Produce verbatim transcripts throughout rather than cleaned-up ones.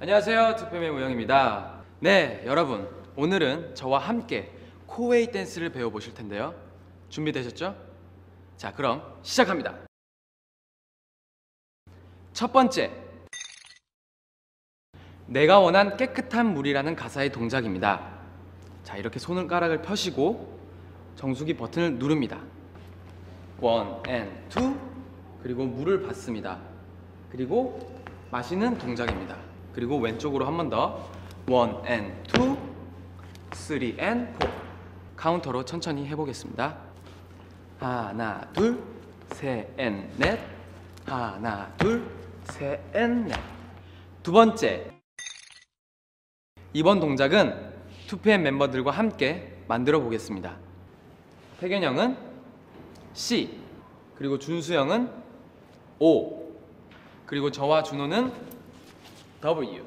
안녕하세요, 투팸의 우영입니다. 네, 여러분, 오늘은 저와 함께 코웨이 댄스를 배워보실 텐데요. 준비되셨죠? 자, 그럼 시작합니다. 첫 번째, 내가 원한 깨끗한 물이라는 가사의 동작입니다. 자, 이렇게 손가락을 펴시고 정수기 버튼을 누릅니다. 원 앤 투, 그리고 물을 받습니다. 그리고 마시는 동작입니다. 그리고 왼쪽으로 한 번 더 원 앤 투, 쓰리 앤 포. 카운터로 천천히 해보겠습니다. 하나, 둘, 셋, 앤, 넷. 하나, 둘, 셋, 앤, 넷. 두 번째, 이번 동작은 투피엠 멤버들과 함께 만들어 보겠습니다. 태균 형은 C, 그리고 준수 형은 O, 그리고 저와 준호는 W,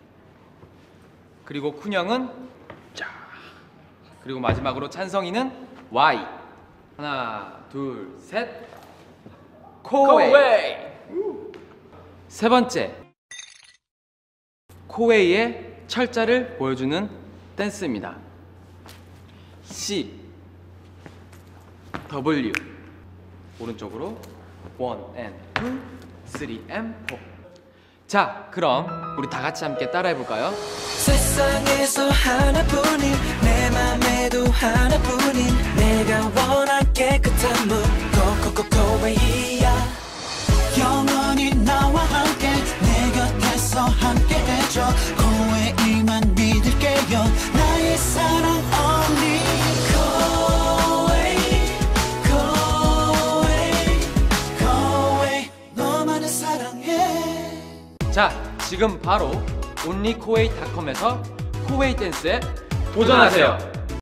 그리고 쿤 형은 자, 그리고 마지막으로 찬성이는 Y. 하나, 둘, 셋. 코웨이. 코웨이. 세 번째, 코웨이의 철자를 보여주는 댄스입니다. C, W, 오른쪽으로 원 앤 투, 쓰리 앤 포. 자, 그럼 우리 다 같이 함께 따라해 볼까요? 세상에서 하나뿐인 내 맘에도 하나뿐인 내가 원한 깨끗한 물 코코코코웨이야. 영원히 나와 함께 내 곁에서 함께 해줘. 코웨이만 믿을게요. 나의 사랑 only 코웨이 코웨이 코웨이 너만을 사랑해. 자, 지금 바로 온리코웨이 닷컴에서 코웨이 댄스에 도전하세요.